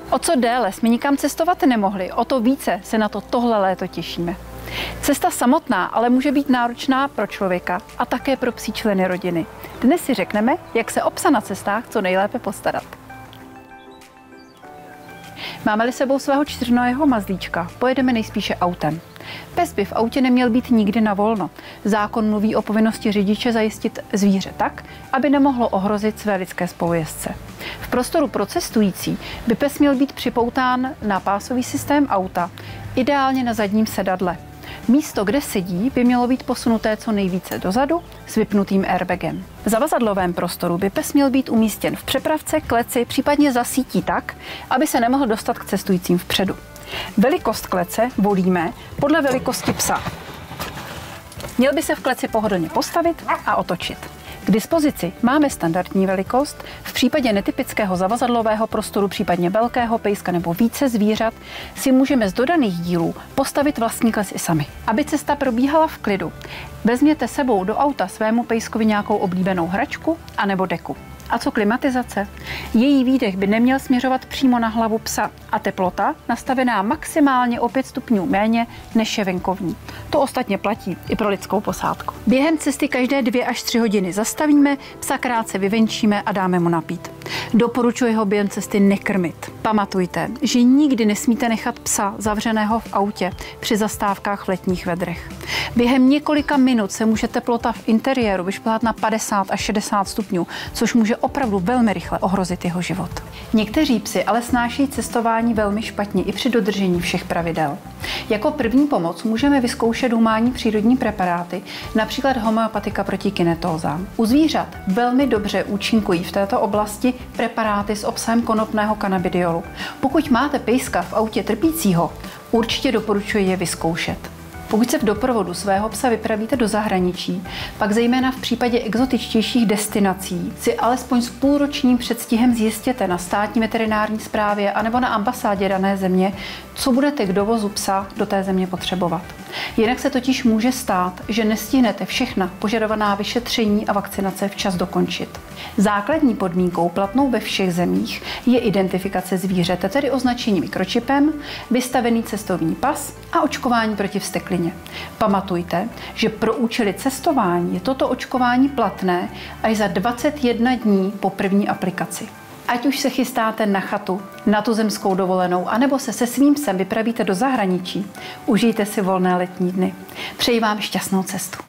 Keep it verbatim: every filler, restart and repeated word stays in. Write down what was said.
O co déle jsme nikam cestovat nemohli, o to více se na to tohle léto těšíme. Cesta samotná ale může být náročná pro člověka a také pro psí členy rodiny. Dnes si řekneme, jak se o psa na cestách co nejlépe postarat. Máme-li sebou svého čtyřnohého mazlíčka, pojedeme nejspíše autem. Pes by v autě neměl být nikdy na volno. Zákon mluví o povinnosti řidiče zajistit zvíře tak, aby nemohlo ohrozit své lidské spolujezdce. V prostoru pro cestující by pes měl být připoután na pásový systém auta, ideálně na zadním sedadle. Místo, kde sedí, by mělo být posunuté co nejvíce dozadu s vypnutým airbagem. V zavazadlovém prostoru by pes měl být umístěn v přepravce, kleci, případně za sítí tak, aby se nemohl dostat k cestujícím vpředu. Velikost klece volíme podle velikosti psa. Měl by se v kleci pohodlně postavit a otočit. K dispozici máme standardní velikost, v případě netypického zavazadlového prostoru, případně velkého pejska nebo více zvířat, si můžeme z dodaných dílů postavit vlastní kles i sami. Aby cesta probíhala v klidu, vezměte sebou do auta svému pejskovi nějakou oblíbenou hračku anebo deku. A co klimatizace? Její výdech by neměl směřovat přímo na hlavu psa a teplota nastavená maximálně o pět stupňů méně než je venkovní. To ostatně platí i pro lidskou posádku. Během cesty každé dvě až tři hodiny zastavíme, psa krátce vyvenčíme a dáme mu napít. Doporučuji ho během cesty nekrmit. Pamatujte, že nikdy nesmíte nechat psa zavřeného v autě při zastávkách v letních vedrech. Během několika minut se může teplota v interiéru vyšplhat na padesát až šedesát stupňů, což může opravdu velmi rychle ohrozit jeho život. Někteří psi ale snáší cestování velmi špatně i při dodržení všech pravidel. Jako první pomoc můžeme vyzkoušet humánní přírodní preparáty, například homeopatika proti kinetózám. U zvířat velmi dobře účinkují v této oblasti preparáty s obsahem konopného kanabidiolu. Pokud máte pejska v autě trpícího, určitě doporučuji je vyzkoušet. Pokud se v doprovodu svého psa vypravíte do zahraničí, pak zejména v případě exotičtějších destinací si alespoň s půlročním předstihem zjistěte na státní veterinární správě anebo na ambasádě dané země, co budete k dovozu psa do té země potřebovat. Jinak se totiž může stát, že nestihnete všechna požadovaná vyšetření a vakcinace včas dokončit. Základní podmínkou platnou ve všech zemích je identifikace zvířete, tedy označení mikročipem, vystavený cestovní pas a očkování proti vzteklině. Pamatujte, že pro účely cestování je toto očkování platné až za dvacet jedna dní po první aplikaci. Ať už se chystáte na chatu, na tuzemskou dovolenou, anebo se se svým psem vypravíte do zahraničí, užijte si volné letní dny. Přeji vám šťastnou cestu.